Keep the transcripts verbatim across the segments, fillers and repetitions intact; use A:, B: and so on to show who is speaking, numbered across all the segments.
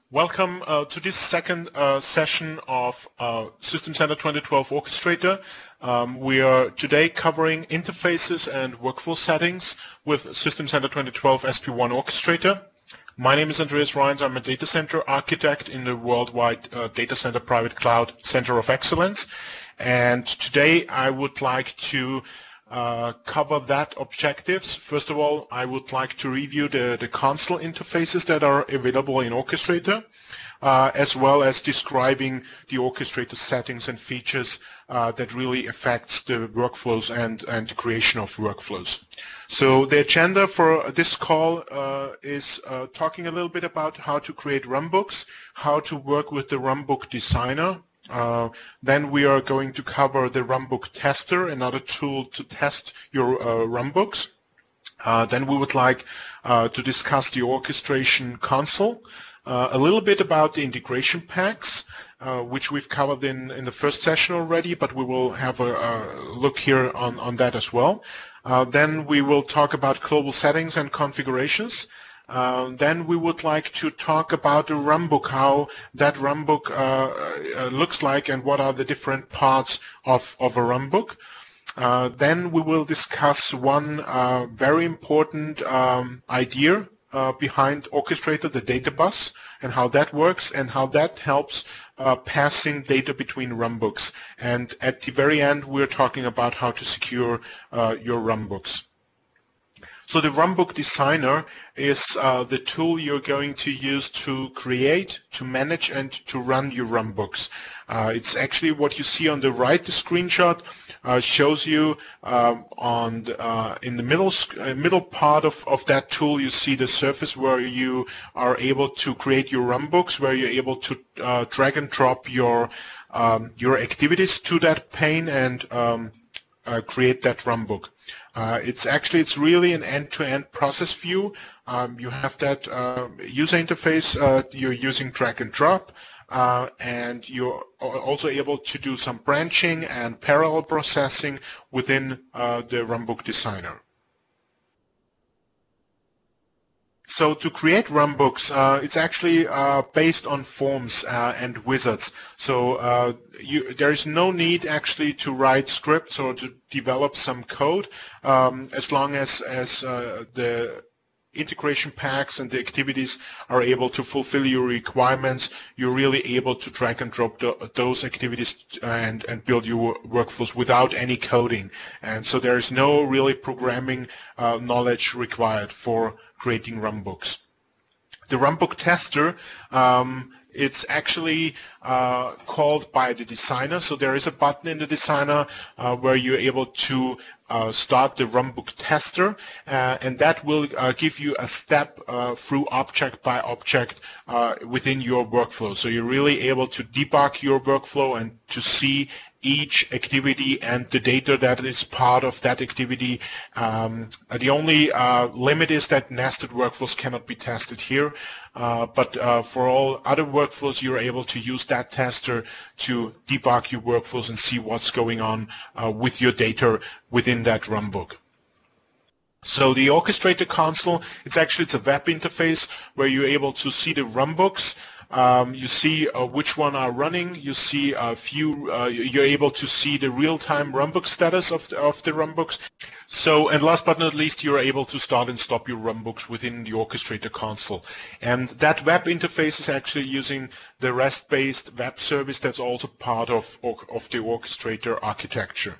A: Welcome uh, to this second uh, session of uh, System Center twenty twelve Orchestrator. Um, we are today covering interfaces and workflow settings with System Center twenty twelve S P one Orchestrator. My name is Andreas Reins. I'm a data center architect in the worldwide uh, Data Center Private Cloud Center of Excellence. And today I would like to Uh, cover that objectives. First of all, I would like to review the, the console interfaces that are available in Orchestrator, uh, as well as describing the Orchestrator settings and features uh, that really affects the workflows and, and the creation of workflows. So the agenda for this call uh, is uh, talking a little bit about how to create runbooks, how to work with the runbook designer. Uh, then we are going to cover the runbook tester, another tool to test your uh, runbooks. Uh, then we would like uh, to discuss the orchestration console, uh, a little bit about the integration packs, uh, which we've covered in, in the first session already, but we will have a, a look here on, on that as well. Uh, then we will talk about global settings and configurations. Uh, then we would like to talk about the runbook, how that runbook uh, uh, looks like and what are the different parts of, of a runbook. Uh, then we will discuss one uh, very important um, idea uh, behind Orchestrator, the data bus, and how that works and how that helps uh, passing data between runbooks. And at the very end, we're talking about how to secure uh, your runbooks. So the runbook designer is uh, the tool you're going to use to create, to manage, and to run your runbooks. Uh, it's actually what you see on the right. The screenshot uh, shows you um, on the, uh, in the middle uh, middle part of, of that tool. You see the surface where you are able to create your runbooks, where you're able to uh, drag and drop your um, your activities to that pane and um, uh, create that runbook. Uh, it's actually, it's really an end-to-end process view. Um, you have that uh, user interface, uh, you're using drag and drop, uh, and you're also able to do some branching and parallel processing within uh, the runbook designer. So to create runbooks, uh, it's actually uh, based on forms uh, and wizards. So uh, you, there is no need actually to write scripts or to develop some code, um, as long as, as uh, the integration packs and the activities are able to fulfill your requirements. You're really able to drag and drop the, those activities and, and build your workflows without any coding. And so there is no really programming uh, knowledge required for creating runbooks. The runbook tester, um, it's actually uh, called by the designer. So there is a button in the designer uh, where you're able to uh, start the runbook tester, uh, and that will uh, give you a step uh, through object by object uh, within your workflow. So you're really able to debug your workflow and to see each activity and the data that is part of that activity. Um, the only uh, limit is that nested workflows cannot be tested here, uh, but uh, for all other workflows you're able to use that tester to debug your workflows and see what's going on uh, with your data within that runbook. So the Orchestrator console, it's actually it's a web interface where you're able to see the runbooks. Um, you see uh, which one are running. You see a few. Uh, you're able to see the real-time runbook status of the, of the runbooks. So, and last but not least, you're able to start and stop your runbooks within the Orchestrator console. And that web interface is actually using the REST-based web service that's also part of of the Orchestrator architecture.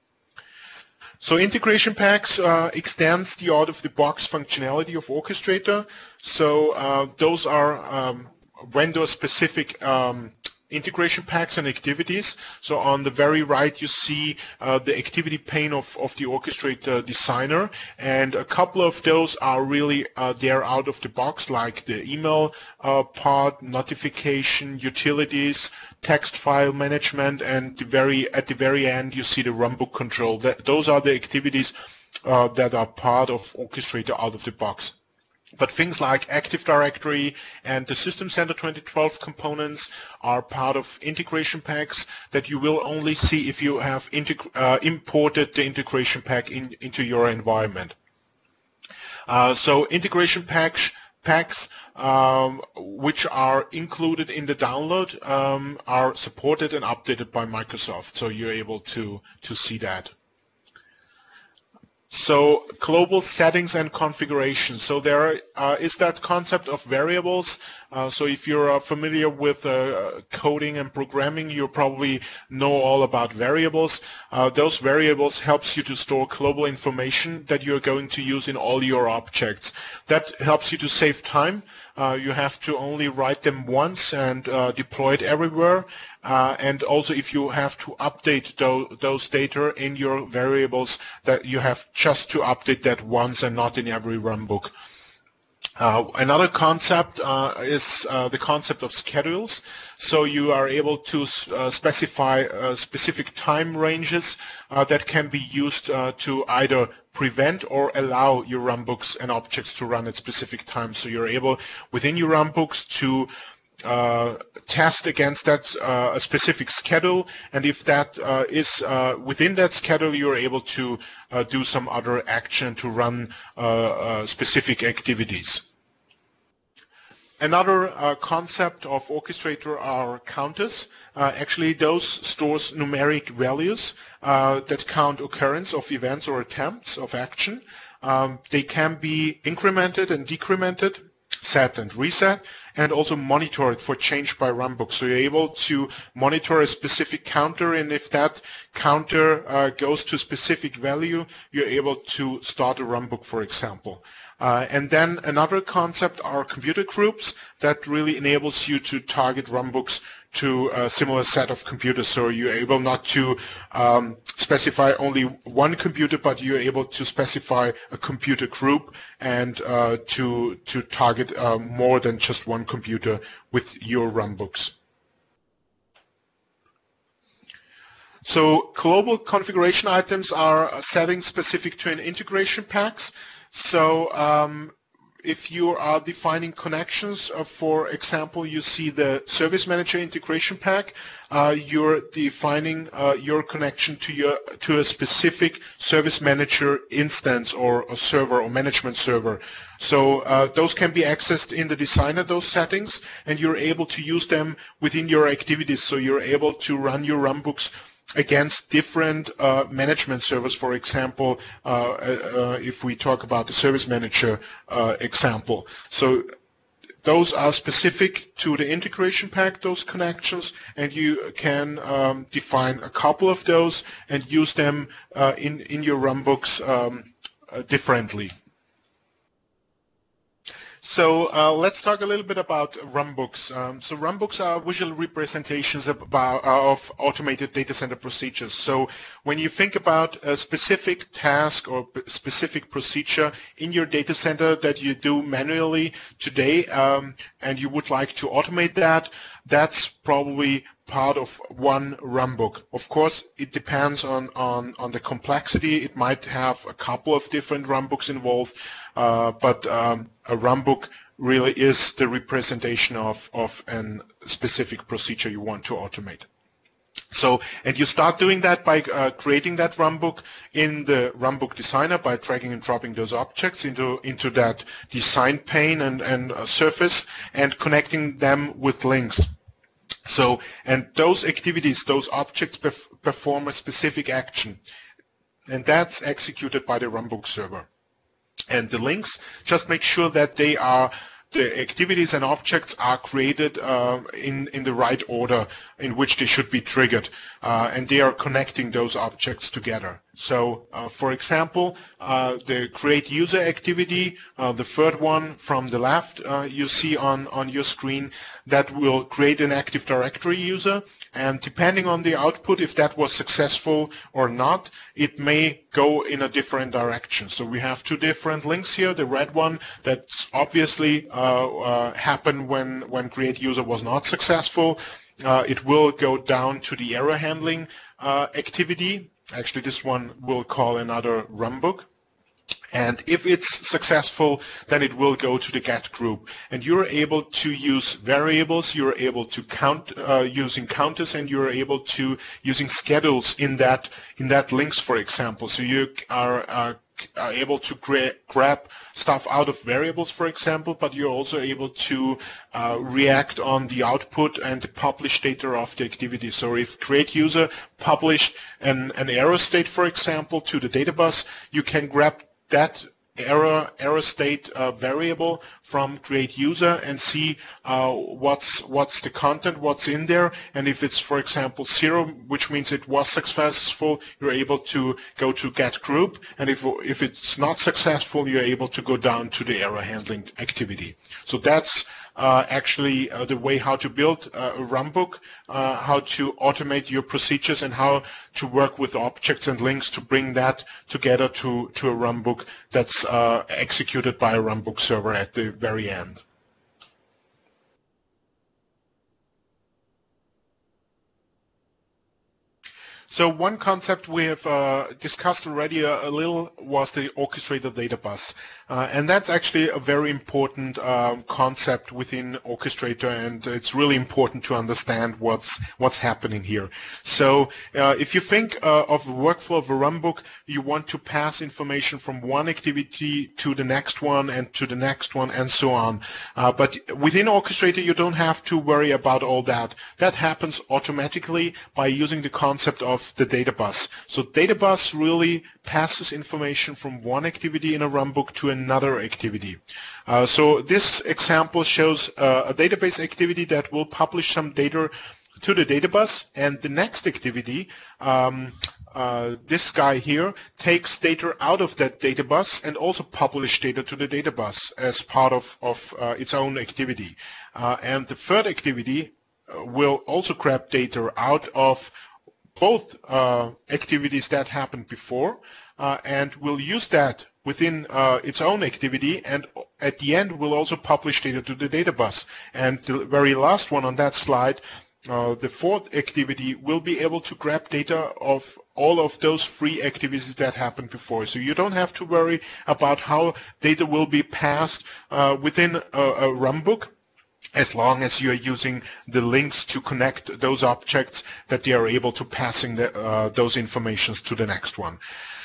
A: So integration packs uh, extends the out-of-the-box functionality of Orchestrator. So uh, those are um, vendor-specific um, integration packs and activities. So on the very right you see uh, the activity pane of, of the Orchestrator designer, and a couple of those are really uh, there out of the box, like the email uh, part, notification, utilities, text file management, and the very at the very end you see the runbook control. That, those are the activities uh, that are part of Orchestrator out of the box. But things like Active Directory and the System Center twenty twelve components are part of integration packs that you will only see if you have uh, imported the integration pack in, into your environment. Uh, so integration packs packs um, which are included in the download um, are supported and updated by Microsoft, so you're able to to see that. So global settings and configuration. So there uh, is that concept of variables. Uh, so if you're uh, familiar with uh, coding and programming, you probably know all about variables. Uh, those variables helps you to store global information that you're going to use in all your objects. That helps you to save time. Uh, you have to only write them once and uh, deploy it everywhere. Uh, and also if you have to update those, those data in your variables, that you have just to update that once and not in every runbook. Uh, another concept uh, is uh, the concept of schedules. So you are able to uh, specify uh, specific time ranges uh, that can be used uh, to either prevent or allow your runbooks and objects to run at specific times. So you're able within your runbooks to uh, test against that uh, a specific schedule, and if that uh, is uh, within that schedule, you're able to uh, do some other action to run uh, uh, specific activities. Another uh, concept of orchestrator are counters. Uh, actually, those stores numeric values uh, that count occurrence of events or attempts of action. Um, they can be incremented and decremented, set and reset, and also monitored for change by runbook. So you're able to monitor a specific counter, and if that counter uh, goes to a specific value, you're able to start a runbook, for example. Uh, and then another concept are computer groups that really enables you to target runbooks to a similar set of computers. So you're able not to um, specify only one computer, but you're able to specify a computer group and uh, to, to target uh, more than just one computer with your runbooks. So global configuration items are settings specific to an integration packs. So um, if you are defining connections, uh, for example, you see the Service Manager integration pack, uh, you're defining uh, your connection to your to a specific Service Manager instance or a server or management server. So uh, those can be accessed in the designer, those settings, and you're able to use them within your activities. So you're able to run your runbooks against different uh, management servers, for example, uh, uh, if we talk about the Service Manager uh, example. So those are specific to the integration pack, those connections, and you can um, define a couple of those and use them uh, in, in your runbooks um, uh, differently. So uh, let's talk a little bit about runbooks. Um, so runbooks are visual representations of, about, uh, of automated data center procedures. So when you think about a specific task or specific procedure in your data center that you do manually today, um, and you would like to automate that, that's probably part of one runbook. Of course, it depends on, on, on the complexity. It might have a couple of different runbooks involved, uh, but um, a runbook really is the representation of, of a specific procedure you want to automate. So, and you start doing that by uh, creating that runbook in the runbook designer by dragging and dropping those objects into, into that design pane and, and uh, surface and connecting them with links. So, and those activities, those objects perf perform a specific action, and that's executed by the runbook server. And the links just make sure that they are, the activities and objects are created uh, in, in the right order in which they should be triggered, uh, and they are connecting those objects together. So, uh, for example, uh, the create user activity, uh, the third one from the left uh, you see on, on your screen, that will create an Active Directory user, and depending on the output, if that was successful or not, it may go in a different direction. So we have two different links here. The red one, that's obviously uh, uh, happened when, when create user was not successful. Uh, it will go down to the error handling uh, activity. Actually, this one will call another runbook. And if it's successful, then it will go to the get group. And you're able to use variables, you're able to count uh, using counters, and you're able to using schedules in that in that links, for example. So you are uh, are able to gra grab stuff out of variables, for example, but you're also able to uh, react on the output and the publish data of the activity. So if create user published an, an error state, for example, to the data bus, you can grab that error error state uh, variable from create user and see uh, what's what's the content, what's in there, and if it's, for example, zero, which means it was successful, you're able to go to get group, and if if it's not successful, you're able to go down to the error handling activity. So that's uh, actually uh, the way how to build uh, a runbook, uh, how to automate your procedures, and how to work with objects and links to bring that together to to a runbook that's uh, executed by a runbook server at the very end. So one concept we have uh, discussed already a, a little was the orchestrator data bus. Uh, and that's actually a very important um, concept within Orchestrator, and it's really important to understand what's what's happening here. So uh, if you think uh, of a workflow of a runbook, you want to pass information from one activity to the next one and to the next one and so on. Uh, but within Orchestrator, you don't have to worry about all that. That happens automatically by using the concept of the data bus. So data bus really passes information from one activity in a runbook to another activity. Uh, so this example shows uh, a database activity that will publish some data to the data bus, and the next activity, um, uh, this guy here, takes data out of that data bus and also publish data to the data bus as part of, of uh, its own activity. Uh, and the third activity uh, will also grab data out of both uh, activities that happened before, uh, and will use that within uh, its own activity, and at the end will also publish data to the data bus. And the very last one on that slide, uh, the fourth activity, will be able to grab data of all of those three activities that happened before. So you don't have to worry about how data will be passed uh, within a, a runbook, as long as you're using the links to connect those objects, that they are able to passing the, uh, those informations to the next one.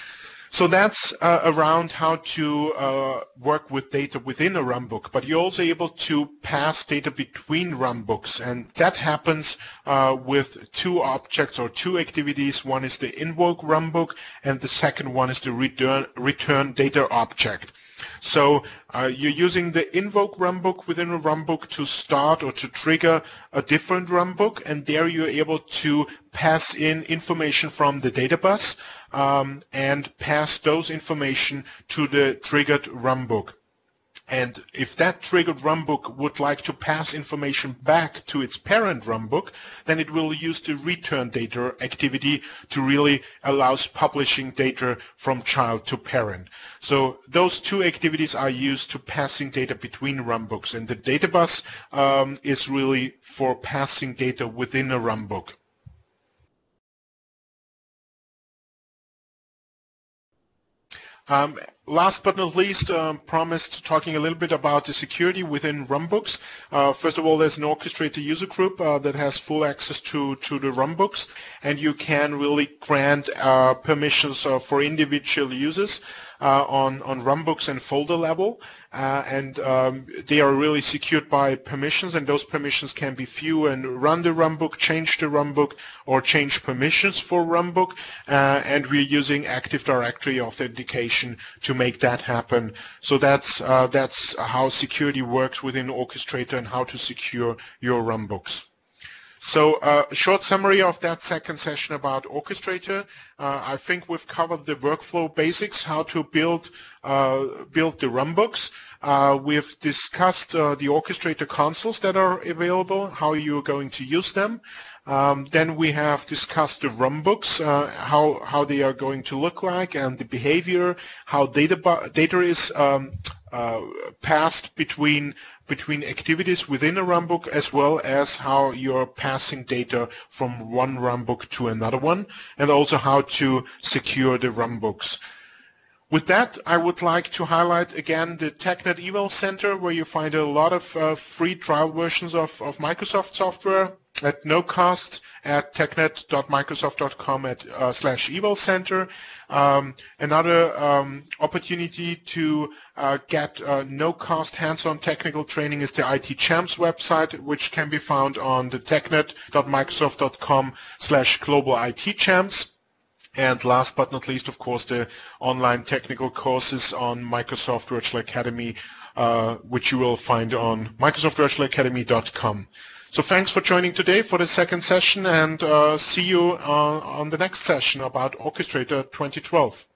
A: So that's uh, around how to uh, work with data within a runbook, but you're also able to pass data between runbooks, and that happens uh, with two objects or two activities. One is the invoke runbook, and the second one is the return, return data object. So uh, you're using the invoke runbook within a runbook to start or to trigger a different runbook, and there you're able to pass in information from the data bus um, and pass those information to the triggered runbook. And if that triggered runbook would like to pass information back to its parent runbook, then it will use the return data activity to really allows publishing data from child to parent. So those two activities are used to passing data between runbooks, and the data bus um, is really for passing data within a runbook. Um, last but not least, um, promised talking a little bit about the security within runbooks. Uh, first of all, there's an Orchestrator user group uh, that has full access to, to the runbooks, and you can really grant uh, permissions uh, for individual users uh, on, on runbooks and folder level. Uh, and um, they are really secured by permissions, and those permissions can be view and run the runbook, change the runbook, or change permissions for runbook. Uh, and we're using Active Directory authentication to make that happen. So that's uh, that's how security works within Orchestrator and how to secure your runbooks. So uh, a short summary of that second session about Orchestrator. Uh, I think we've covered the workflow basics, how to build uh, build the runbooks. Uh, we've discussed uh, the Orchestrator consoles that are available, how you're going to use them. Um, then we have discussed the runbooks, uh, how how they are going to look like, and the behavior, how data data is um, uh, passed between between activities within a runbook, as well as how you're passing data from one runbook to another one, and also how to secure the runbooks. With that, I would like to highlight again the TechNet Eval Center, where you find a lot of uh, free trial versions of, of Microsoft software, at no cost at technet dot microsoft dot com at uh, slash eval center. Um, another um, opportunity to uh, get uh, no-cost hands-on technical training is the I T Champs website, which can be found on the technet dot microsoft dot com slash global I T Champs. And last but not least, of course, the online technical courses on Microsoft Virtual Academy, uh, which you will find on microsoft virtual academy dot com. So thanks for joining today for the second session, and uh, see you uh, on the next session about Orchestrator twenty twelve.